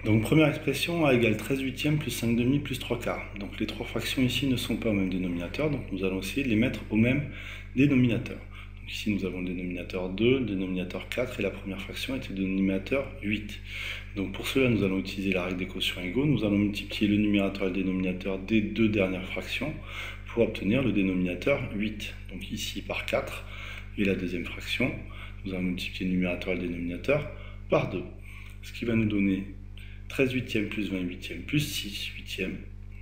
Donc première expression, A égale 13 huitièmes plus 5 demi plus 3 quarts. Donc les trois fractions ici ne sont pas au même dénominateur, donc nous allons essayer de les mettre au même dénominateur. Donc ici nous avons le dénominateur 2, le dénominateur 4 et la première fraction est le dénominateur 8. Donc pour cela nous allons utiliser la règle des quotients égaux, nous allons multiplier le numérateur et le dénominateur des deux dernières fractions pour obtenir le dénominateur 8. Donc ici par 4 et la deuxième fraction, nous allons multiplier le numérateur et le dénominateur par 2. Ce qui va nous donner 13 huitièmes plus 20 huitièmes plus 6 huitièmes,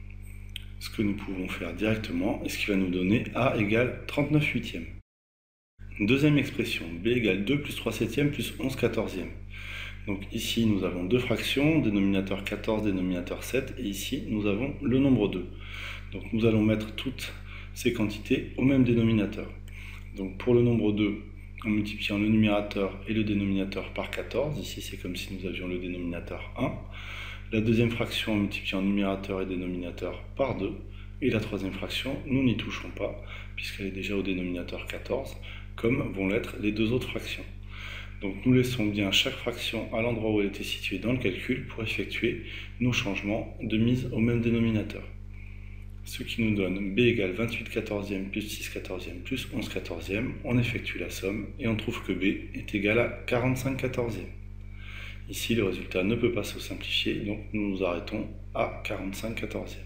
ce que nous pouvons faire directement, et ce qui va nous donner A égale 39 huitièmes. Deuxième expression, B égale 2 plus 3 septièmes plus 11 quatorzièmes. Donc ici nous avons deux fractions, dénominateur 14, dénominateur 7, et ici nous avons le nombre 2. Donc nous allons mettre toutes ces quantités au même dénominateur. Donc pour le nombre 2, en multipliant le numérateur et le dénominateur par 14, ici c'est comme si nous avions le dénominateur 1. La deuxième fraction en multipliant numérateur et dénominateur par 2. Et la troisième fraction, nous n'y toucherons pas, puisqu'elle est déjà au dénominateur 14, comme vont l'être les deux autres fractions. Donc nous laissons bien chaque fraction à l'endroit où elle était située dans le calcul pour effectuer nos changements de mise au même dénominateur. Ce qui nous donne B égale 28 quatorzièmes plus 6 quatorzièmes plus 11 quatorzièmes. On effectue la somme et on trouve que B est égal à 45 quatorzièmes. Ici, le résultat ne peut pas se simplifier, donc nous nous arrêtons à 45 quatorzièmes.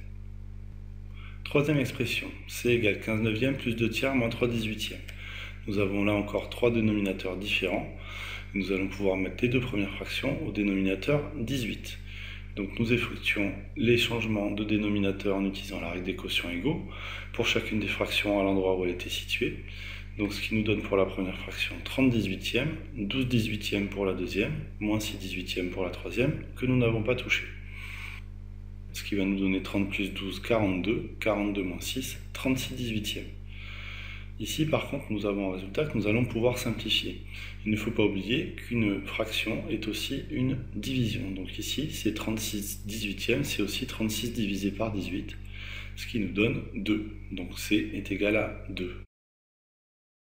Troisième expression, C égale 15 neuvièmes plus 2 tiers moins 3 dix-huitièmes. Nous avons là encore trois dénominateurs différents. Nous allons pouvoir mettre les deux premières fractions au dénominateur 18. Donc nous effectuons les changements de dénominateur en utilisant la règle des quotients égaux pour chacune des fractions à l'endroit où elle était située. Donc ce qui nous donne pour la première fraction 30 dix-huitièmes, 12 dix-huitièmes pour la deuxième, moins 6 dix-huitièmes pour la troisième, que nous n'avons pas touché. Ce qui va nous donner 30 plus 12, 42, 42 moins 6, 36 dix-huitièmes. Ici, par contre, nous avons un résultat que nous allons pouvoir simplifier. Il ne faut pas oublier qu'une fraction est aussi une division. Donc ici, c'est 36 dix-huitièmes, c'est aussi 36 divisé par 18, ce qui nous donne 2. Donc C est égal à 2.